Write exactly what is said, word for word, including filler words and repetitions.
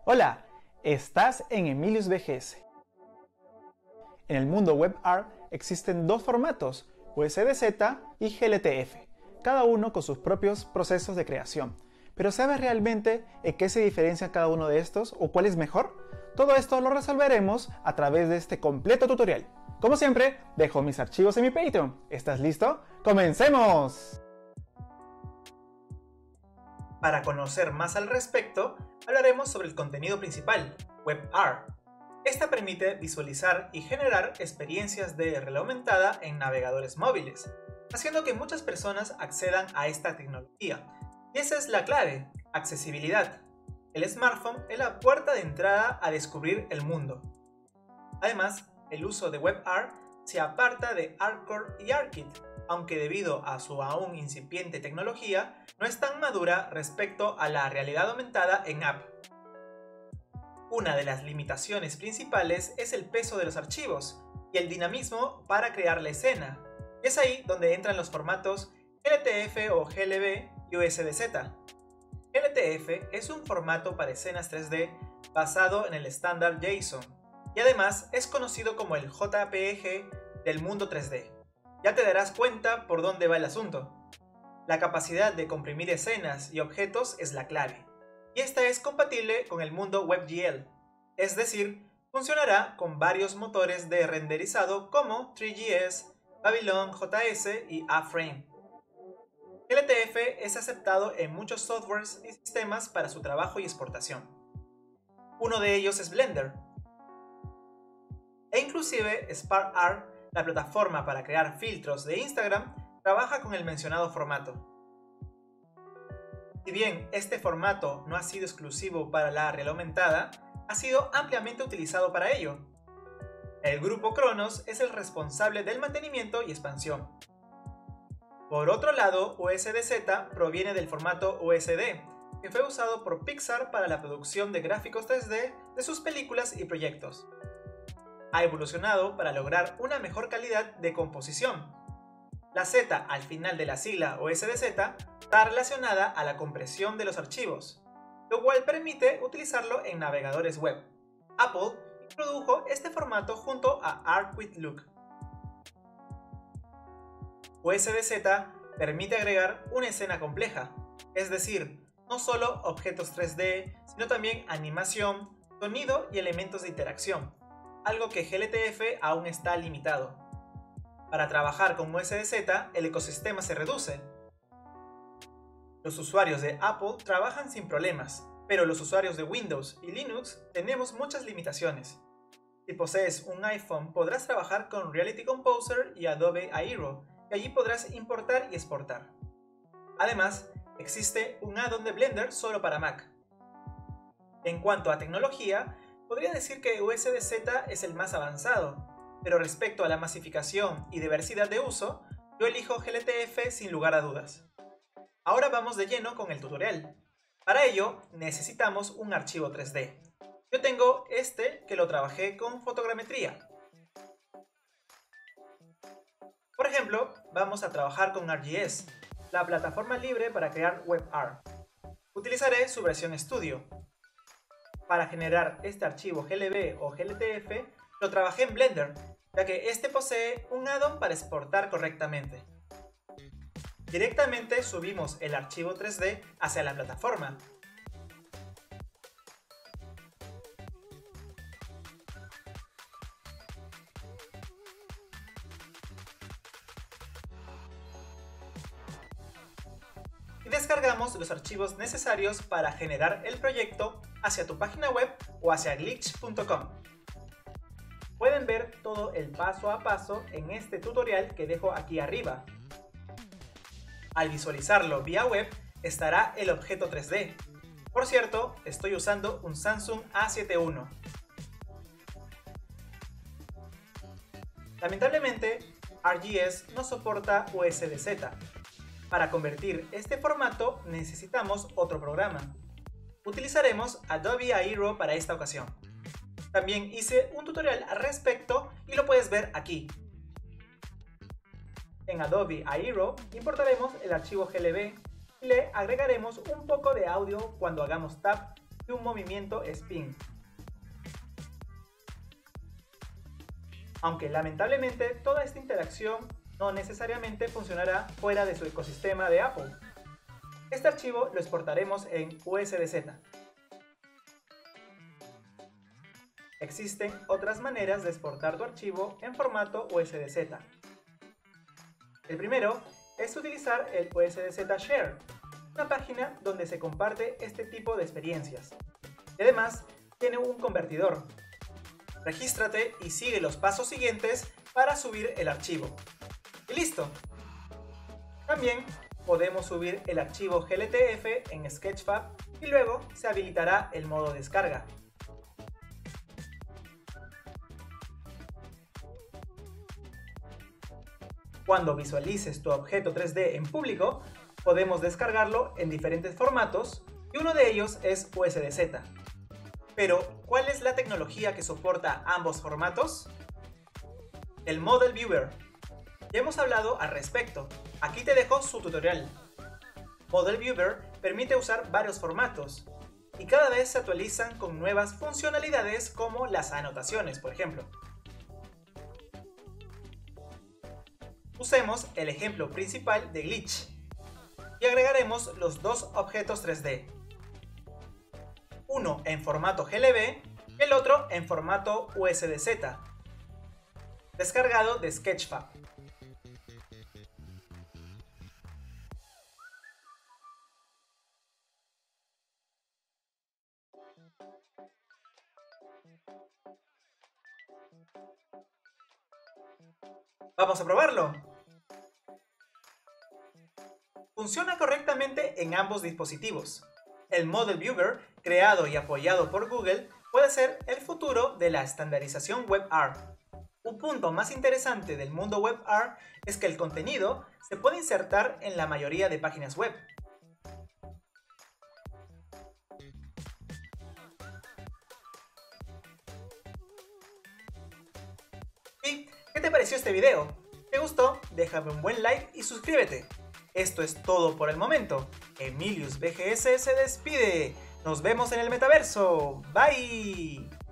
Hola, estás en Emilius V G S. En el mundo WebArt existen dos formatos, U S D Z y G L T F, cada uno con sus propios procesos de creación. ¿Pero sabes realmente en qué se diferencia cada uno de estos o cuál es mejor? Todo esto lo resolveremos a través de este completo tutorial. Como siempre, dejo mis archivos en mi Patreon. ¿Estás listo? ¡Comencemos! Para conocer más al respecto, hablaremos sobre el contenido principal, WebArt. Esta permite visualizar y generar experiencias de realidad aumentada en navegadores móviles, haciendo que muchas personas accedan a esta tecnología. Y esa es la clave, accesibilidad. El smartphone es la puerta de entrada a descubrir el mundo. Además, el uso de WebArt se aparta de Artcore y ArtKit, aunque debido a su aún incipiente tecnología, no es tan madura respecto a la realidad aumentada en app. Una de las limitaciones principales es el peso de los archivos y el dinamismo para crear la escena. Es ahí donde entran los formatos G L T F o G L B y U S D Z. G L T F es un formato para escenas tres D basado en el estándar JSON y además es conocido como el J P E G del mundo tres D. Ya te darás cuenta por dónde va el asunto. La capacidad de comprimir escenas y objetos es la clave, y esta es compatible con el mundo WebGL, es decir, funcionará con varios motores de renderizado como tres G S, Babylon J S y A-Frame. G L T F es aceptado en muchos softwares y sistemas para su trabajo y exportación. Uno de ellos es Blender, e inclusive SparkArt, la plataforma para crear filtros de Instagram, trabaja con el mencionado formato. Si bien este formato no ha sido exclusivo para la realidad aumentada, ha sido ampliamente utilizado para ello. El grupo Cronos es el responsable del mantenimiento y expansión. Por otro lado, U S D Z proviene del formato U S D, que fue usado por Pixar para la producción de gráficos tres D de sus películas y proyectos. Ha evolucionado para lograr una mejor calidad de composición. La Z al final de la sigla U S D Z está relacionada a la compresión de los archivos, lo cual permite utilizarlo en navegadores web. Apple introdujo este formato junto a ArtWithLook. U S D Z permite agregar una escena compleja, es decir, no solo objetos tres D, sino también animación, sonido y elementos de interacción, algo que G L T F aún está limitado. Para trabajar con U S D Z, el ecosistema se reduce. Los usuarios de Apple trabajan sin problemas, pero los usuarios de Windows y Linux tenemos muchas limitaciones. Si posees un iPhone, podrás trabajar con Reality Composer y Adobe Aero, y allí podrás importar y exportar. Además, existe un add-on de Blender solo para Mac. En cuanto a tecnología, podría decir que U S D Z es el más avanzado, pero respecto a la masificación y diversidad de uso, yo elijo G L T F sin lugar a dudas. Ahora vamos de lleno con el tutorial. Para ello, necesitamos un archivo tres D. Yo tengo este que lo trabajé con fotogrametría. Por ejemplo, vamos a trabajar con ArcGIS, la plataforma libre para crear WebArt. Utilizaré su versión Studio. Para generar este archivo G L B o G L T F, lo trabajé en Blender, ya que este posee un add-on para exportar correctamente. Directamente subimos el archivo tres D hacia la plataforma. Y descargamos los archivos necesarios para generar el proyecto hacia tu página web o hacia glitch punto com. Pueden ver todo el paso a paso en este tutorial que dejo aquí arriba. Al visualizarlo vía web estará el objeto tres D. Por cierto, estoy usando un Samsung A siete uno. Lamentablemente, ArcGIS no soporta U S D Z. Para convertir este formato necesitamos otro programa. Utilizaremos Adobe Aero para esta ocasión. También hice un tutorial al respecto y lo puedes ver aquí. En Adobe Aero importaremos el archivo G L B y le agregaremos un poco de audio cuando hagamos tap y un movimiento spin. Aunque lamentablemente toda esta interacción no necesariamente funcionará fuera de su ecosistema de Apple. Este archivo lo exportaremos en U S D Z. Existen otras maneras de exportar tu archivo en formato U S D Z. El primero es utilizar el U S D Z Share, una página donde se comparte este tipo de experiencias. Y además tiene un convertidor. Regístrate y sigue los pasos siguientes para subir el archivo. Y listo. También podemos subir el archivo G L T F en Sketchfab y luego se habilitará el modo descarga. Cuando visualices tu objeto tres D en público, podemos descargarlo en diferentes formatos y uno de ellos es U S D Z. Pero, ¿cuál es la tecnología que soporta ambos formatos? El Model Viewer. Ya hemos hablado al respecto. Aquí te dejo su tutorial. Model Viewer permite usar varios formatos y cada vez se actualizan con nuevas funcionalidades como las anotaciones, por ejemplo. Usemos el ejemplo principal de Glitch y agregaremos los dos objetos tres D. Uno en formato G L B y el otro en formato U S D Z, descargado de Sketchfab. ¡Vamos a probarlo! Funciona correctamente en ambos dispositivos. El Model Viewer, creado y apoyado por Google, puede ser el futuro de la estandarización WebArt. Un punto más interesante del mundo WebArt es que el contenido se puede insertar en la mayoría de páginas web. ¿Y qué te pareció este video? ¿Te gustó? Déjame un buen like y suscríbete. Esto es todo por el momento. Emilius B G S se despide. Nos vemos en el metaverso. Bye.